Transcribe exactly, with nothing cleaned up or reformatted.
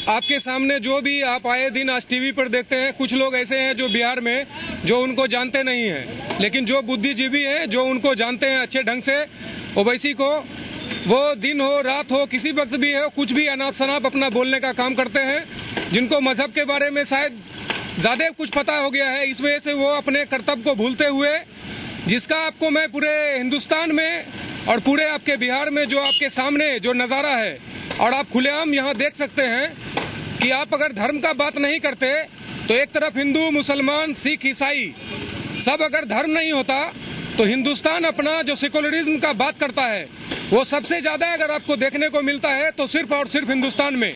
आपके सामने जो भी आप आए दिन आज टीवी पर देखते हैं, कुछ लोग ऐसे हैं जो बिहार में जो उनको जानते नहीं हैं, लेकिन जो बुद्धिजीवी हैं जो उनको जानते हैं अच्छे ढंग से, ओवैसी को, वो दिन हो रात हो किसी वक्त भी हो कुछ भी अनाप शनाप अपना बोलने का काम करते हैं। जिनको मजहब के बारे में शायद ज्यादा कुछ पता हो गया है, इस वजह से वो अपने कर्तव्य को भूलते हुए, जिसका आपको मैं पूरे हिंदुस्तान में और पूरे आपके बिहार में जो आपके सामने जो नज़ारा है, और आप खुलेआम यहाँ देख सकते हैं कि आप अगर धर्म का बात नहीं करते तो एक तरफ हिंदू, मुसलमान, सिख, ईसाई सब अगर धर्म नहीं होता तो हिंदुस्तान अपना जो सेकुलरिज्म का बात करता है वो सबसे ज्यादा अगर आपको देखने को मिलता है तो सिर्फ और सिर्फ हिंदुस्तान में।